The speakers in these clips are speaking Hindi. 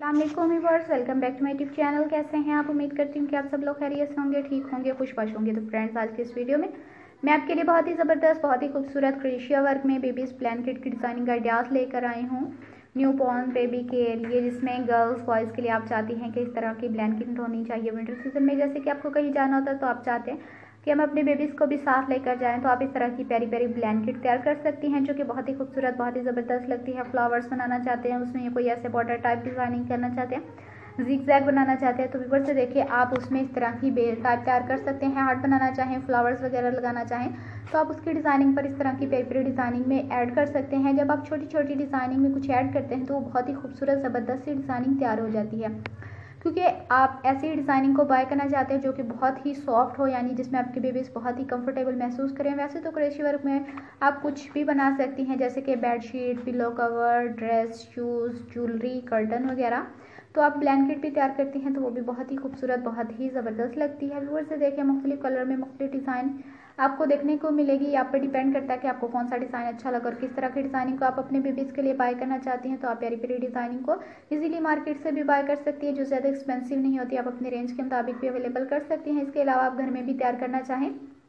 अस्सलाम viewers, welcome back to my YouTube channel. कैसे हैं आप? उम्मीद करती हूँ कि आप सब लोग खैरियत से होंगे, ठीक होंगे, खुशबाश होंगे। तो फ्रेंड्स, आज के इस वीडियो में मैं आपके लिए बहुत ही ज़बरदस्त, बहुत ही खूबसूरत क्रोशिया वर्क में बेबीज ब्लैंकेट की डिज़ाइनिंग आइडियाज़ लेकर आई हूँ न्यू बॉर्न बेबी के लिए, जिसमें गर्ल्स बॉयज़ के लिए आप चाहती हैं कि इस तरह की ब्लैंकेट होनी चाहिए विंटर सीजन में। जैसे कि आपको कहीं जाना होता है तो आप चाहते हैं कि हम अपने बेबीज़ को भी साथ लेकर जाएं, तो आप इस तरह की प्यारी प्यारी ब्लैंकेट तैयार कर सकती हैं, जो कि बहुत ही खूबसूरत, बहुत ही ज़बरदस्त लगती है। फ्लावर्स बनाना चाहते हैं उसमें, या कोई ऐसे बॉर्डर टाइप डिज़ाइनिंग करना चाहते हैं, जिग जैग बनाना चाहते हैं, तो व्यूअर्स से देखिए आप उसमें इस तरह की बेल टाइप तैयार कर सकते हैं। हार्ट बनाना चाहें, फ्लावर्स वगैरह लगाना चाहें, तो आप उसकी डिज़ाइनिंग पर इस तरह की प्यारी प्यारी डिज़ाइनिंग में ऐड कर सकते हैं। जब आप छोटी छोटी डिज़ाइनिंग में कुछ ऐड करते हैं तो वो बहुत ही खूबसूरत ज़बरदस्त सी डिज़ाइनिंग तैयार हो जाती है, क्योंकि आप ऐसी डिज़ाइनिंग को बाय करना चाहते हैं जो कि बहुत ही सॉफ्ट हो, यानी जिसमें आपके बेबीज़ बहुत ही कंफर्टेबल महसूस करें। वैसे तो क्रोशिया वर्क में आप कुछ भी बना सकती हैं, जैसे कि bedsheet, pillow cover, dress, shoes, jewellery, curtain वगैरह। तो आप ब्लैंकेट भी तैयार करती हैं तो वो भी बहुत ही खूबसूरत, बहुत ही ज़बरदस्त लगती है। व्यूअर्स से देखिए मुख्तलिफ कलर में मुख्तलिफ डिज़ाइन आपको देखने को मिलेगी। आप पर डिपेंड करता है कि आपको कौन सा डिज़ाइन अच्छा लगा और किस तरह की डिज़ाइनिंग को आप अपने बेबीज़ के लिए बाय करना चाहती हैं। तो आप प्यारी प्यारी डिज़ाइनिंग को इजीली मार्केट से भी बाय कर सकती है, जो ज़्यादा एक्सपेंसिव नहीं होती। आप अपने रेंज के मुताबिक भी अवेलेबल कर सकती हैं। इसके अलावा आप घर में भी तैयार करना चाहें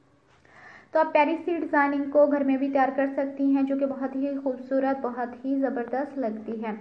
तो आप प्यारी सी डिज़ाइनिंग को घर में भी तैयार कर सकती हैं, जो कि बहुत ही खूबसूरत, बहुत ही ज़बरदस्त लगती है।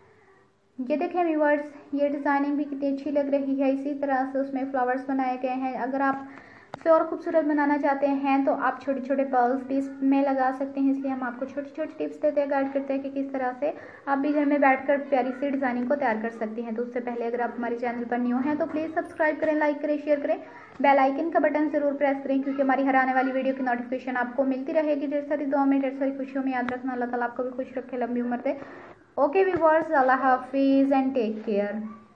ये देखें व्यूअर्स, ये डिज़ाइनिंग भी कितनी अच्छी लग रही है। इसी तरह से उसमें फ्लावर्स बनाए गए हैं। अगर आप इसे और खूबसूरत बनाना चाहते हैं तो आप छोटे छोटे पर्ल्स भी इसमें लगा सकते हैं, इसलिए हम आपको छोटी छोटी टिप्स देते हैं, गाइड करते हैं कि किस तरह से आप भी घर में बैठकर प्यारी सी डिज़ाइनिंग को तैयार कर सकती हैं। तो उससे पहले अगर आप हमारे चैनल पर न्यू हैं तो प्लीज़ सब्सक्राइब करें, लाइक करें, शेयर करें, बेल आइकन का बटन ज़रूर प्रेस करें, क्योंकि हमारी हर आने वाली वीडियो की नोटिफिकेशन आपको मिलती रहेगी। ढेर सारी दुआ में, ढेर सारी खुशियों में। याद रखना, अल्लाह ताला आपको भी खुश रखे, लंबी उम्र दे। ओके व्यूअर्स, अल्लाह हाफिज़ एंड टेक केयर।